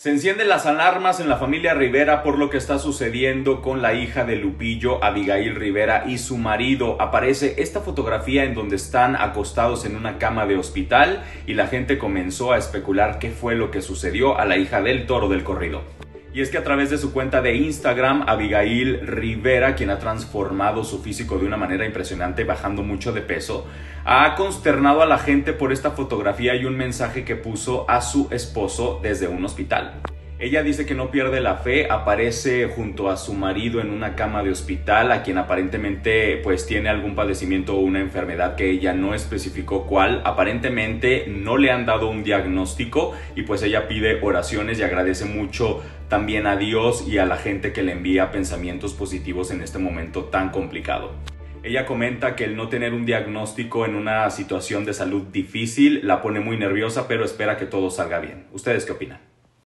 Se encienden las alarmas en la familia Rivera por lo que está sucediendo con la hija de Lupillo, Abigail Rivera, y su marido. Aparece esta fotografía en donde están acostados en una cama de hospital y la gente comenzó a especular qué fue lo que sucedió a la hija del Toro del Corrido. Y es que a través de su cuenta de Instagram, Abigail Rivera, quien ha transformado su físico de una manera impresionante, bajando mucho de peso, ha consternado a la gente por esta fotografía y un mensaje que puso a su esposo desde un hospital. Ella dice que no pierde la fe, aparece junto a su marido en una cama de hospital, a quien aparentemente pues tiene algún padecimiento o una enfermedad que ella no especificó cuál. Aparentemente no le han dado un diagnóstico y pues ella pide oraciones y agradece mucho también a Dios y a la gente que le envía pensamientos positivos en este momento tan complicado. Ella comenta que el no tener un diagnóstico en una situación de salud difícil la pone muy nerviosa, pero espera que todo salga bien. ¿Ustedes qué opinan?